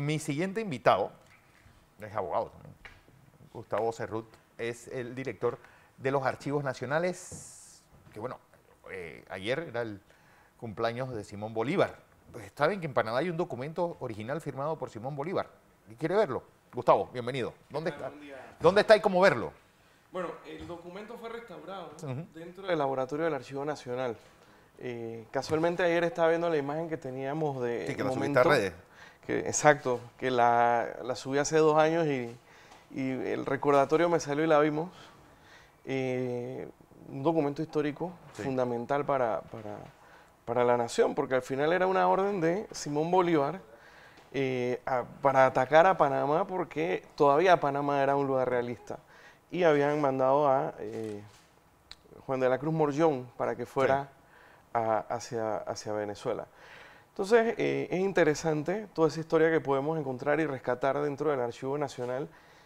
Mi siguiente invitado es abogado también. Gustavo Cerrut es el director de los Archivos Nacionales, que bueno, ayer era el cumpleaños de Simón Bolívar. Pues saben que en Panamá hay un documento original firmado por Simón Bolívar. ¿Y quiere verlo? Gustavo, bienvenido. ¿Dónde está? ¿Dónde está y cómo verlo? Bueno, el documento fue restaurado dentro del laboratorio del Archivo Nacional. Casualmente ayer estaba viendo la imagen que teníamos de Sí, que la subiste a redes. Exacto, que la subí hace 2 años y el recordatorio me salió y la vimos. Un documento histórico fundamental para la nación, porque al final era una orden de Simón Bolívar para atacar a Panamá, porque todavía Panamá era un lugar realista. Y habían mandado a Juan de la Cruz Morllón para que fuera hacia Venezuela. Entonces, es interesante toda esa historia que podemos encontrar y rescatar dentro del Archivo Nacional.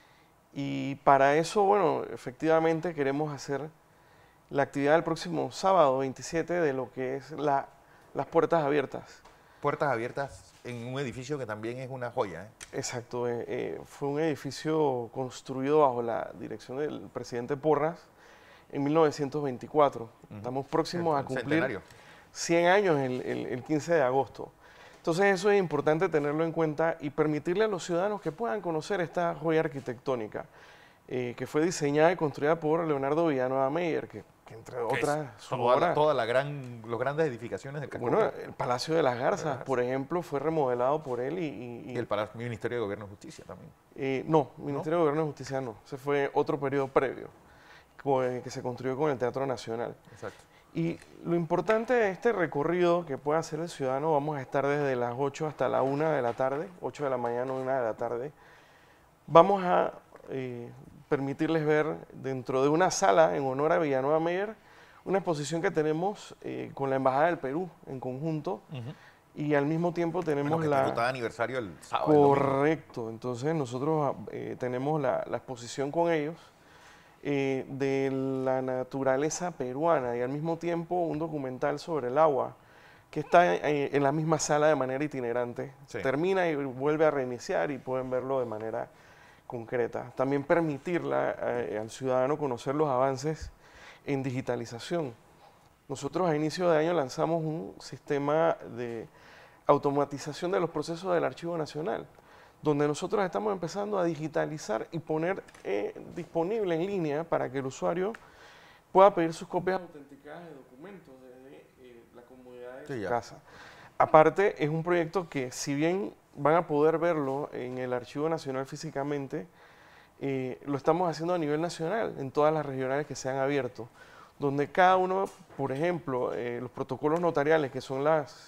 Y para eso, bueno, efectivamente queremos hacer la actividad del próximo sábado 27 de lo que es las puertas abiertas. Puertas abiertas en un edificio que también es una joya. Exacto, fue un edificio construido bajo la dirección del presidente Porras en 1924. Estamos próximos a cumplir Centenario. 100 años el 15 de agosto. Entonces eso es importante tenerlo en cuenta y permitirle a los ciudadanos que puedan conocer esta joya arquitectónica que fue diseñada y construida por Leonardo Villanueva Meyer, que entre otras todas las grandes edificaciones del casco. Bueno, el Palacio de las Garzas, por ejemplo, fue remodelado por él y el Ministerio de Gobierno y Justicia también. No, Ministerio de Gobierno y Justicia no, ese fue otro periodo previo que se construyó con el Teatro Nacional. Exacto. Y lo importante de este recorrido que puede hacer el ciudadano, vamos a estar desde las 8 hasta la 1 de la tarde, 8 de la mañana, 1 de la tarde. Vamos a permitirles ver dentro de una sala en honor a Villanueva Meyer una exposición que tenemos con la Embajada del Perú en conjunto y al mismo tiempo tenemos Perú está de aniversario el sábado. Correcto, entonces nosotros tenemos la exposición con ellos de la naturaleza peruana y al mismo tiempo un documental sobre el agua que está en la misma sala de manera itinerante. Sí. Termina y vuelve a reiniciar y pueden verlo de manera concreta. También permitirle al ciudadano conocer los avances en digitalización. Nosotros a inicio de año lanzamos un sistema de automatización de los procesos del Archivo Nacional, donde nosotros estamos empezando a digitalizar y poner disponible en línea para que el usuario pueda pedir sus copias autenticadas de documentos desde la comodidad de su casa. Aparte, es un proyecto que, si bien van a poder verlo en el Archivo Nacional físicamente, lo estamos haciendo a nivel nacional, en todas las regionales que se han abierto, donde cada uno, por ejemplo, los protocolos notariales, que son las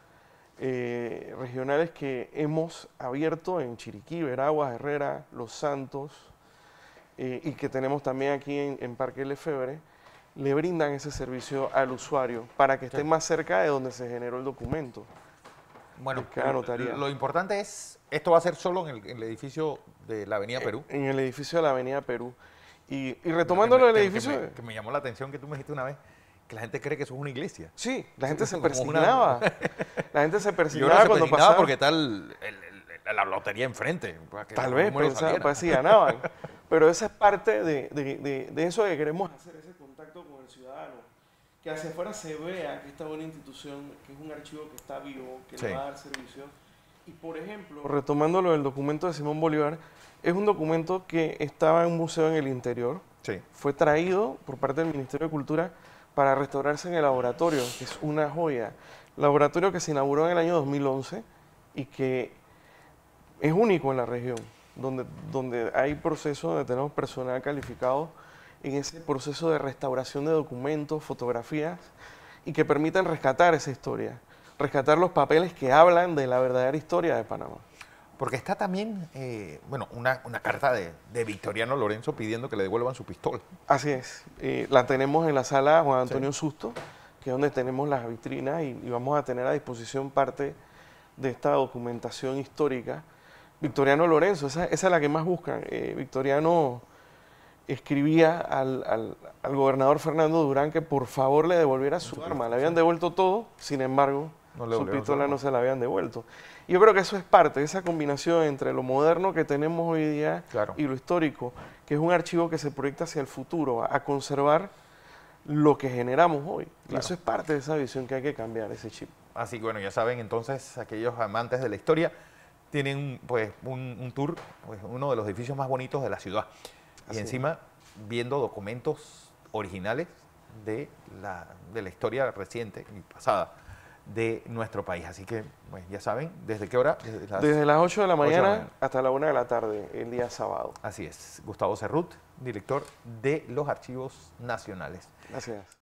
regionales que hemos abierto en Chiriquí, Veraguas, Herrera, Los Santos, y que tenemos también aquí en Parque Lefebvre, le brindan ese servicio al usuario para que esté más cerca de donde se generó el documento. Bueno, lo importante es, esto va a ser solo en el edificio de la Avenida Perú. En el edificio de la Avenida Perú. Y retomándolo del edificio... Que me llamó la atención que tú me dijiste una vez, que la gente cree que eso es una iglesia. Sí, la gente se persignaba. La gente se persignaba cuando pasaba. Persignaba porque está la lotería enfrente. Tal vez, para si ganaban. Pero esa es parte de eso que queremos hacer, ese contacto con el ciudadano. Que hacia afuera se vea que esta buena institución, que es un archivo que está vivo, que le va a dar servicio. Y por ejemplo, retomando lo del documento de Simón Bolívar, es un documento que estaba en un museo en el interior. Sí. Fue traído por parte del Ministerio de Cultura para restaurarse en el laboratorio, que es una joya. Laboratorio que se inauguró en el año 2011 y que es único en la región, donde hay procesos, donde tenemos personal calificado en ese proceso de restauración de documentos, fotografías, y que permiten rescatar esa historia, rescatar los papeles que hablan de la verdadera historia de Panamá. Porque está también, una carta de Victoriano Lorenzo pidiendo que le devuelvan su pistola. Así es. La tenemos en la sala Juan Antonio Susto, que es donde tenemos las vitrinas y vamos a tener a disposición parte de esta documentación histórica. Victoriano Lorenzo, esa es la que más buscan. Victoriano escribía al gobernador Fernando Durán que por favor le devolviera su arma. Le habían devuelto todo, sin embargo, No le su devolvieron pistola arma. no se la habían devuelto. Y yo creo que eso es parte de esa combinación entre lo moderno que tenemos hoy día Claro. y lo histórico, que es un archivo que se proyecta hacia el futuro, a conservar lo que generamos hoy. Y Claro. eso es parte de esa visión que hay que cambiar, ese chip. Así que bueno, ya saben, entonces aquellos amantes de la historia tienen pues un tour, pues, uno de los edificios más bonitos de la ciudad. Así Y es. encima viendo documentos originales de la historia reciente y pasada de nuestro país. Así que pues, ya saben, ¿desde qué hora? Desde las 8 de la 8 de la mañana mañana. hasta la 1 de la tarde, el día sábado. Así es, Gustavo Cerrut, director de los Archivos Nacionales. Gracias.